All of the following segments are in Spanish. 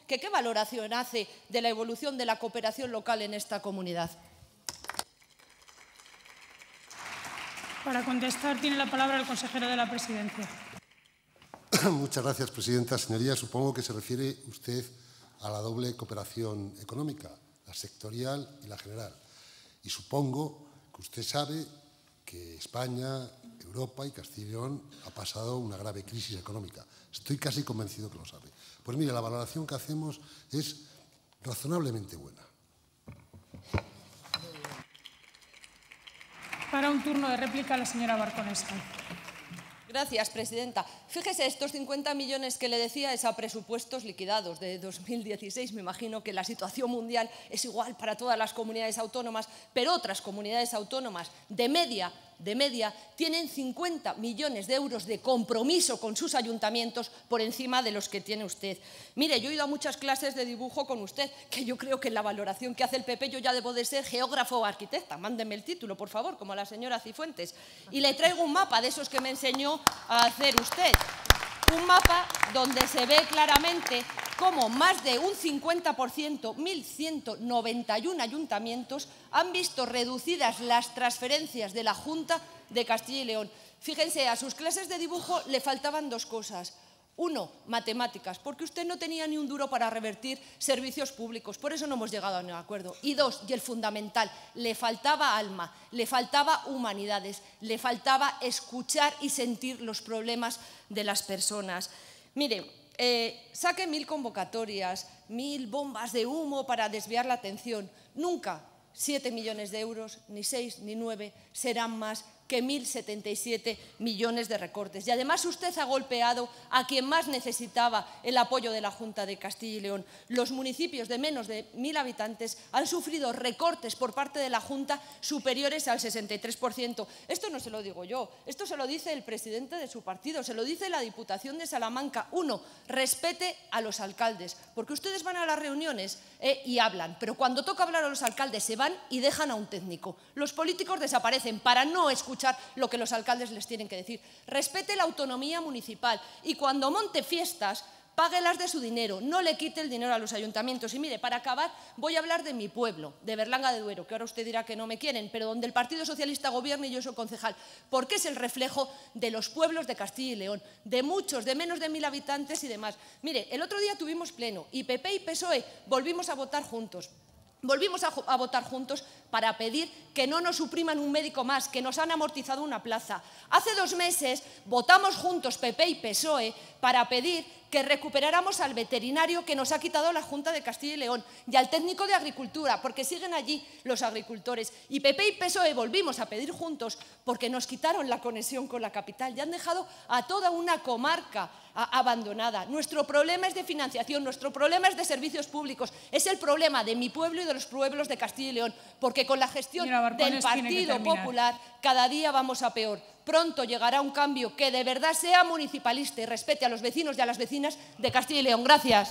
que qué valoración hace de la evolución de la cooperación local en esta comunidad. Para contestar tiene la palabra el consejero de la Presidencia. Muchas gracias, presidenta. Señoría, supongo que se refiere usted a la doble cooperación económica, la sectorial y la general. Y supongo que usted sabe que España, Europa y Castilla y León ha pasado una grave crisis económica. Estoy casi convencido que lo sabe. Pues mire, la valoración que hacemos es razonablemente buena. Para un turno de réplica, la señora Barconesa. Gracias, presidenta. Fíjese, estos 50 millones que le decía es a presupuestos liquidados de 2016. Me imagino que la situación mundial es igual para todas las comunidades autónomas, pero otras comunidades autónomas de media tienen 50 millones de euros de compromiso con sus ayuntamientos por encima de los que tiene usted. Mire, yo he ido a muchas clases de dibujo con usted, que yo creo que en la valoración que hace el PP yo ya debo de ser geógrafo o arquitecta. Mándeme el título, por favor, como la señora Cifuentes. Y le traigo un mapa de esos que me enseñó a hacer usted. Un mapa donde se ve claramente cómo más de un 50%, 1.191 ayuntamientos, han visto reducidas las transferencias de la Junta de Castilla y León. Fíjense, a sus clases de dibujo le faltaban dos cosas. Uno, matemáticas, porque usted no tenía ni un duro para revertir servicios públicos, por eso no hemos llegado a un acuerdo. Y dos, y el fundamental, le faltaba alma, le faltaba humanidades, le faltaba escuchar y sentir los problemas de las personas. Mire, saque 1000 convocatorias, 1000 bombas de humo para desviar la atención. Nunca 7 millones de euros, ni 6 ni 9, serán más que 1.077 millones de recortes. Y además usted ha golpeado a quien más necesitaba el apoyo de la Junta de Castilla y León. Los municipios de menos de 1000 habitantes han sufrido recortes por parte de la Junta superiores al 63%. Esto no se lo digo yo, esto se lo dice el presidente de su partido, se lo dice la Diputación de Salamanca. Uno, respete a los alcaldes, porque ustedes van a las reuniones y hablan, pero cuando toca hablar a los alcaldes se van y dejan a un técnico. Los políticos desaparecen para no escuchar lo que los alcaldes les tienen que decir. Respete la autonomía municipal y cuando monte fiestas, páguelas de su dinero, no le quite el dinero a los ayuntamientos. Y mire, para acabar, voy a hablar de mi pueblo, de Berlanga de Duero, que ahora usted dirá que no me quieren, pero donde el Partido Socialista gobierna y yo soy concejal, porque es el reflejo de los pueblos de Castilla y León, de muchos, de menos de 1000 habitantes y demás. Mire, el otro día tuvimos pleno y PP y PSOE volvimos a votar juntos. Volvimos a votar juntos para pedir que no nos supriman un médico más, que nos han amortizado una plaza. Hace 2 meses votamos juntos PP y PSOE para pedir que recuperáramos al veterinario que nos ha quitado la Junta de Castilla y León y al técnico de Agricultura, porque siguen allí los agricultores. Y PP y PSOE volvimos a pedir juntos porque nos quitaron la conexión con la capital y han dejado a toda una comarca abandonada. Nuestro problema es de financiación, nuestro problema es de servicios públicos, es el problema de mi pueblo y de los pueblos de Castilla y León, porque con la gestión del Partido Popular cada día vamos a peor. Pronto llegará un cambio que de verdad sea municipalista y respete a los vecinos y a las vecinas de Castilla y León. Gracias.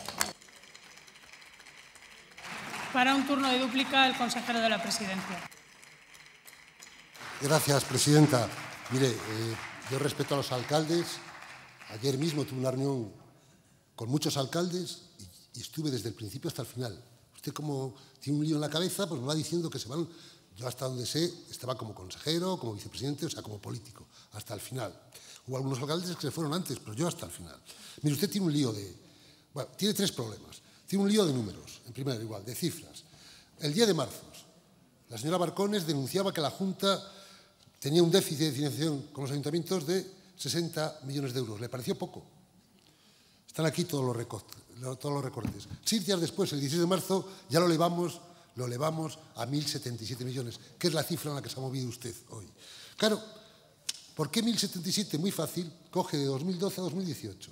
Para un turno de dúplica, el consejero de la Presidencia. Gracias, presidenta. Mire, yo respeto a los alcaldes. Ayer mismo tuve una reunión con muchos alcaldes y estuve desde el principio hasta el final. Usted, como tiene un lío en la cabeza, pues me va diciendo que se van. Yo, hasta donde sé, estaba como consejero, como vicepresidente, o sea, como político, hasta el final. Hubo algunos alcaldes que se fueron antes, pero yo hasta el final. Mire, usted tiene un lío bueno, tiene 3 problemas. Tiene un lío de números, en primer lugar, de cifras. El día de marzo, la señora Barcones denunciaba que la Junta tenía un déficit de financiación con los ayuntamientos de 60 millones de euros. ¿Le pareció poco? Están aquí todos los recortes. 6 días después, el 16 de marzo, ya lo elevamos a 1.077 millones, que es la cifra en la que se ha movido usted hoy. Claro, ¿por qué 1.077? Muy fácil, coge de 2012 a 2018.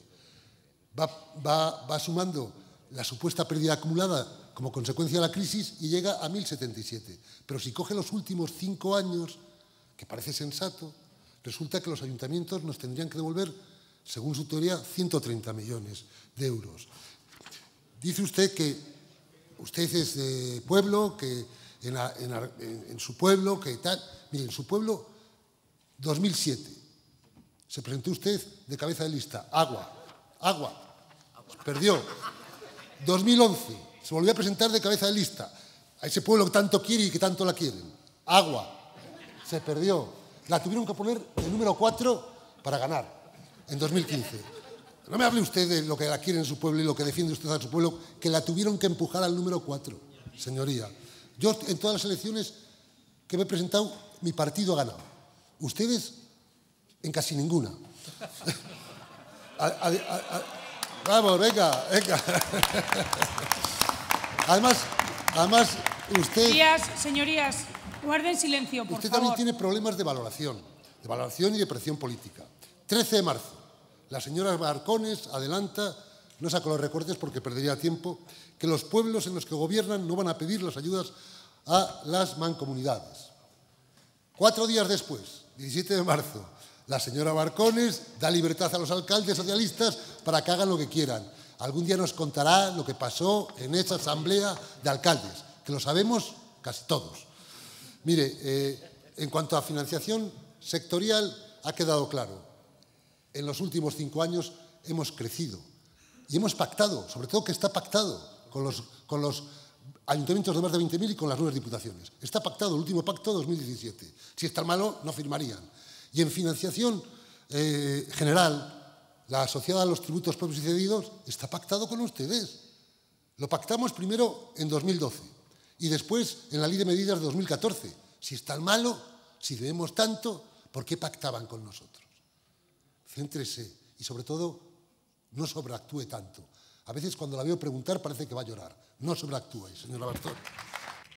Va sumando la supuesta pérdida acumulada como consecuencia de la crisis y llega a 1.077. Pero si coge los últimos 5 años, que parece sensato, resulta que los ayuntamientos nos tendrían que devolver, según su teoría, 130 millones de euros. Dice usted que usted es de pueblo, que en su pueblo, que tal. Mire, en su pueblo, 2007, se presentó usted de cabeza de lista. Agua. Perdió. 2011, se volvió a presentar de cabeza de lista. A ese pueblo que tanto quiere y que tanto la quieren. Agua. Se perdió. La tuvieron que poner el número 4 para ganar en 2015. No me hable usted de lo que la quiere en su pueblo y lo que defiende usted a su pueblo, que la tuvieron que empujar al número 4, señoría. Yo en todas las elecciones que me he presentado, mi partido ha ganado. Ustedes en casi ninguna. Vamos, venga, venga. Además, usted... Señorías, guarden silencio, por usted favor. también tiene problemas de valoración y de presión política. 13 de marzo, la señora Barcones adelanta, no saco los recortes porque perdería tiempo, que los pueblos en los que gobiernan no van a pedir las ayudas a las mancomunidades. 4 días después, 17 de marzo, la señora Barcones da libertad a los alcaldes socialistas para que hagan lo que quieran. Algún día nos contará lo que pasó en esa asamblea de alcaldes, que lo sabemos casi todos. Mire, en cuanto a financiación sectorial, ha quedado claro. En los últimos 5 años hemos crecido y hemos pactado, sobre todo que está pactado con los ayuntamientos de más de 20.000 y con las 9 diputaciones. Está pactado, el último pacto 2017. Si es tan malo, no firmarían. Y en financiación general, la asociada a los tributos propios y cedidos, está pactado con ustedes. Lo pactamos primero en 2012 y después en la Ley de Medidas de 2014. Si es tan malo, si debemos tanto, ¿por qué pactaban con nosotros? Céntrese y, sobre todo, no sobreactúe tanto. A veces, cuando la veo preguntar, parece que va a llorar. No sobreactúe, señora Bartol.